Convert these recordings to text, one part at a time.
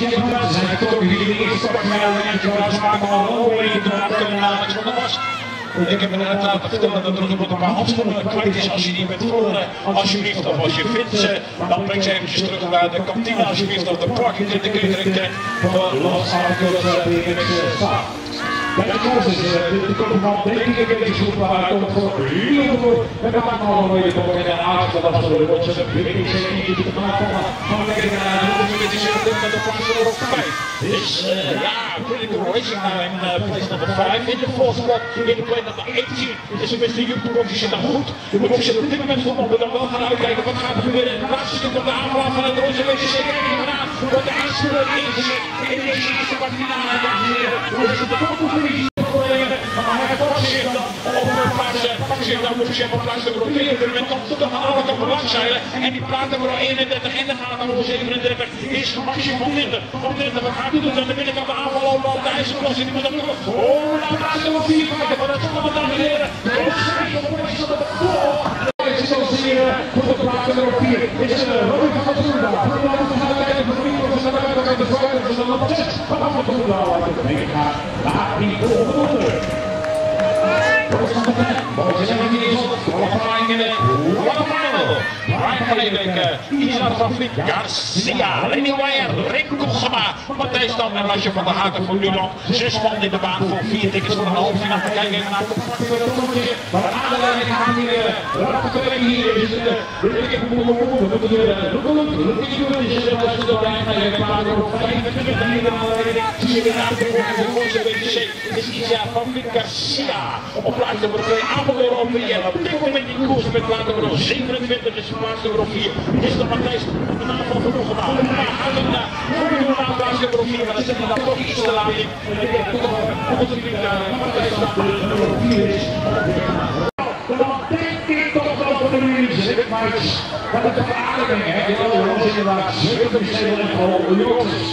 Ze zijn getrokken hier in de eerste kwartfinale en Jonas maken al een overweging te maken na het van de was. Ik heb net laten vertellen dat er nog een paar handschoenen kwijt is als je die bent verloren. Alsjeblieft, of als je vindt ze, dan breng ze eventjes terug naar de kantine alsjeblieft, of de parking in de catering tent voor Los Angeles BMX Stad. Ja, de kans is, de komt van denk ik een beetje goed, maar hij komt voor heel goed. We maken al een mooie boek en een aardig dat was voor de Rotse BMX die te maken van lekker naar de met de plaats nummer 5. Dus ja, Critical Racing now in place number 5. In de fourth spot, in de play nummer 18 is de beste YouTube-box, die zit dan goed. De box zit op dit moment goed, maar we dan wel gaan uitkijken wat gaat er gebeuren. In het laatste stuk van de aanval van het Rotse BMX gedaan, wordt de aanspoeling ingezet in deze eerste kwartfinale. Dan moet je op plaats nummer 4 met tot de halen op de langzeilen. En die plaat nummer 31 in de gaten nummer 37 is Maxime van Linden. Van Linden, wat gaat hij doen? Aan de binnenkant de aanval op de IJzerklas en die moet dan terug. Oh, nou plaats nummer 4 kijken, maar dat zal allemaal dan leren. Het is zoals hier voor de plaats nummer 4 is Robin van der Groendaal. We gaan kijken voor wie we zijn uit de vrouwen van de nummer 6. Van der Groendaal uit de meegaat naar die volgende. Qualifying in the quarterfinal. Ryan Leeuwenke, Isa van Vliet, Garcia, Lenny Weijer, Rico Gema, Matthijs Stam en Lasje van der Haken voor Nuland. 6 man in de baan voor 4 tickets voor een halve finale. We kijken even naar het contract. Maar aan de lijn gaan hier rapporteren hier. We moeten is Isa van Vliet, Garcia op plaats nummer 2, Apeldoorn op de Jelle. Op dit moment in koers met plaats nummer 27 is plaats nummer 4. Is de Matthijs de naam van genoeg gemaakt. Maar gaat hem naar plaats nummer 4, maar dat zit er dan toch iets te laat in. En ik denk toch dat Matthijs nummer 4 is. Dan denk ik toch wel voor de jullie maar dat het een aardiging is. Je wil ons inderdaad 7 en gewoon jongens.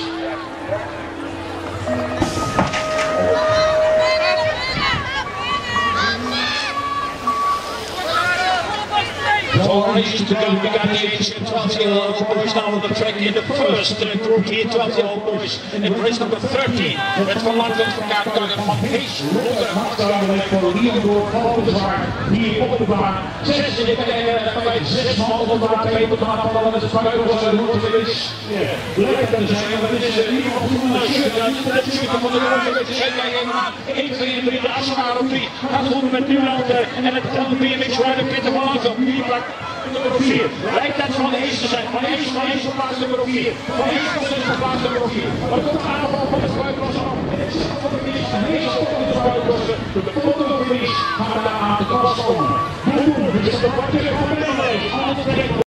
Races to go. We got the 12-year-old boys now on the track in the first group here, 12-year-old boys in race number 13. Met Van Lanten, Van Kaartkanger, Van Hees, Rotterdam, voor Liendoor, Valkenswaard, hier op de baan. 6 in de bij 6 man op de baan, 2 op de baan, van de spuiters en Rotterdam. Lekker te zijn, maar het is in ieder geval goed naar shirt. Dat is van de Rotterdam, zijn wij helemaal 1, 2 en 3, de Assenaar op 3. Gaat goed met Nuland en het BMX Rider Peter van Lanten. Nummer 4. Lijkt dat Van Hees te zijn. Van Hees op plaats nummer 4. Van Hees op plaats nummer 4. Maar komt de aanval van de spuitlossen af. En het zit van de finish. Van Hees op de spuitlossen. De volgende finish gaan we daar aan de klas komen. Boem, dit is de